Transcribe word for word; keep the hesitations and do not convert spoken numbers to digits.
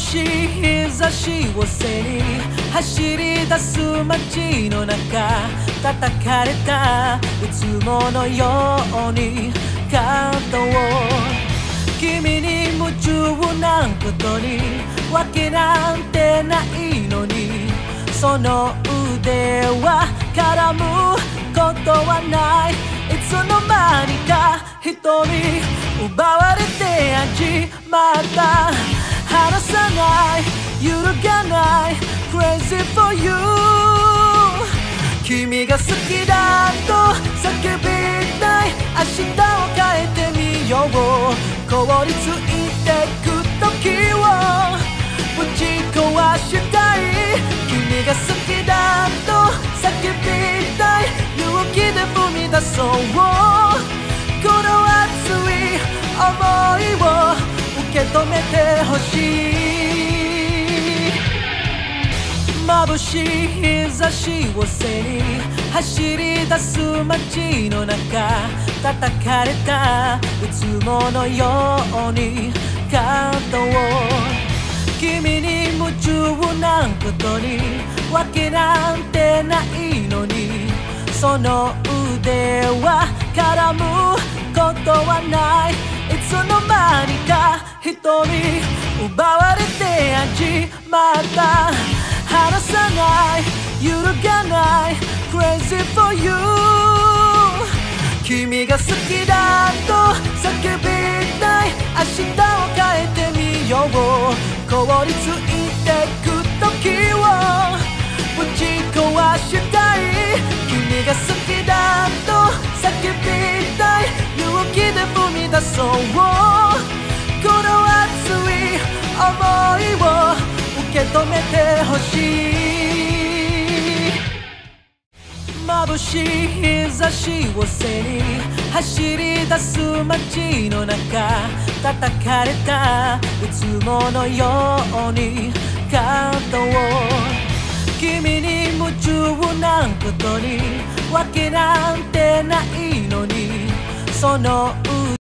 しい日差しを背に走り出す街の中、叩かれたいつものように肩を、君に夢中なことにわけなんてないのに、その腕は絡むことはない。いつの間にか瞳奪われて始まった。離さない揺るがない Crazy for you、 君が好きだと叫びたい。明日を変えてみよう。凍りついてく時をぶち壊したい。君が好きだと叫びたい。勇気で踏み出そう。この熱い想いを受け止めてほしい。眩しい日差しを背に走り出す街の中、叩かれたいつものように肩を、君に夢中なことにわけなんてないのに、その腕は絡むことはない。いつの間にか瞳奪われて始まった。離さない揺るがない Crazy for you、 君が好きだと叫びたい。明日を変えてみよう。凍りついてく時をぶち壊したい。君が好きだと叫びたい。勇気で踏み出そう。この熱い想いを受け止めてほしい。眩しい日差しを背に走り出す街の中、叩かれたいつものように肩を、君に夢中なことにわけなんてないのに、その